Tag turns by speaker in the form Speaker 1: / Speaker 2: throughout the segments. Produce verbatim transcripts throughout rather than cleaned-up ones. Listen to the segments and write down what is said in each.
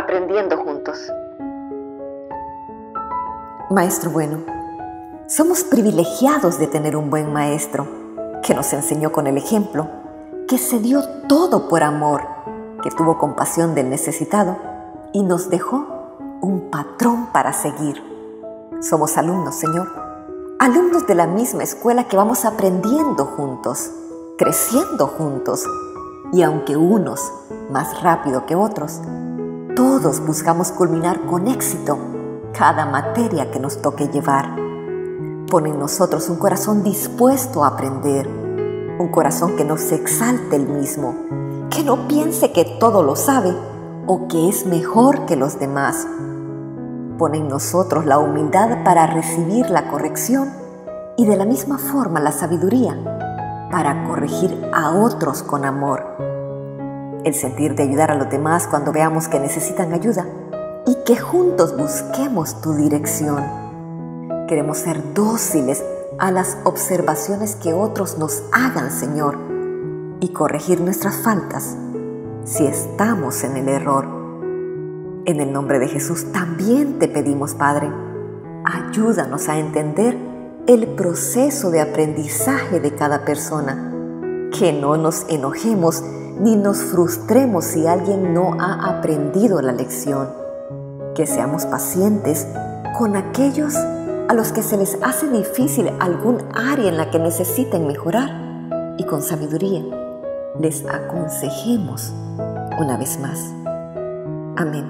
Speaker 1: aprendiendo juntos.
Speaker 2: Maestro bueno, somos privilegiados de tener un buen maestro que nos enseñó con el ejemplo, que se dio todo por amor, que tuvo compasión del necesitado y nos dejó un patrón para seguir. Somos alumnos, Señor, alumnos de la misma escuela que vamos aprendiendo juntos, creciendo juntos, y aunque unos más rápido que otros, todos buscamos culminar con éxito cada materia que nos toque llevar. Pon en nosotros un corazón dispuesto a aprender, un corazón que no se exalte el mismo, que no piense que todo lo sabe o que es mejor que los demás. Pon en nosotros la humildad para recibir la corrección y de la misma forma la sabiduría para corregir a otros con amor. El sentir de ayudar a los demás cuando veamos que necesitan ayuda y que juntos busquemos tu dirección. Queremos ser dóciles a las observaciones que otros nos hagan, Señor, y corregir nuestras faltas si estamos en el error. En el nombre de Jesús también te pedimos, Padre, ayúdanos a entender el proceso de aprendizaje de cada persona, que no nos enojemos ni nos frustremos si alguien no ha aprendido la lección, que seamos pacientes con aquellos a los que se les hace difícil algún área en la que necesiten mejorar y con sabiduría les aconsejemos una vez más. Amén.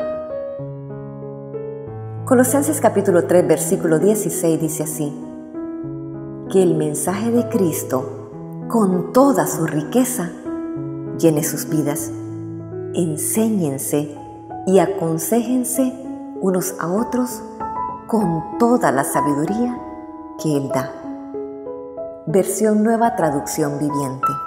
Speaker 2: Colosenses capítulo tres, versículo dieciséis dice así: que el mensaje de Cristo, con toda su riqueza, llene sus vidas. Enséñense y aconséjense unos a otros con toda la sabiduría que Él da. Versión Nueva Traducción Viviente.